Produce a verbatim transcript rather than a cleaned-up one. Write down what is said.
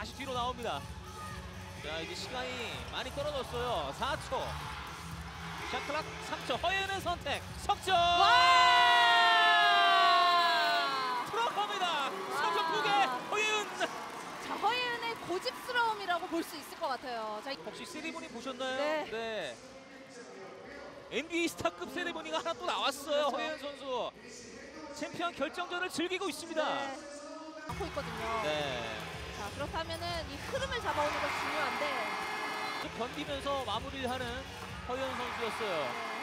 다시 뒤로 나옵니다. 자, 이제 시간이 많이 떨어졌어요. 사 초. 샤클락 삼 초. 허예은의 선택. 석점! 와! 들어갑니다. 석점 두 개. 허예은. 자, 허예은의 고집스러움이라고 볼 수 있을 것 같아요. 자, 혹시 세리머니 보셨나요? 네. 네. 엔비에이 스타급 세리머니가 하나 또 나왔어요. 그렇죠. 허예은 선수. 챔피언 결정전을 즐기고 있습니다. 네. 안고 있거든요. 네. 자, 그렇다면은 이 흐름을 잡아오는 것이 중요한데. 견디면서 마무리를 하는 허예은 선수였어요. 네.